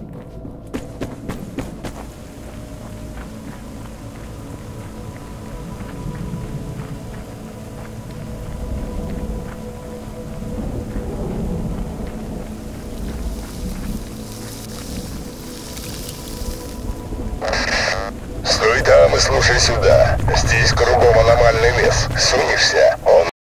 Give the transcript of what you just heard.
Стой там и слушай сюда. Здесь кругом аномальный лес. Сунешься,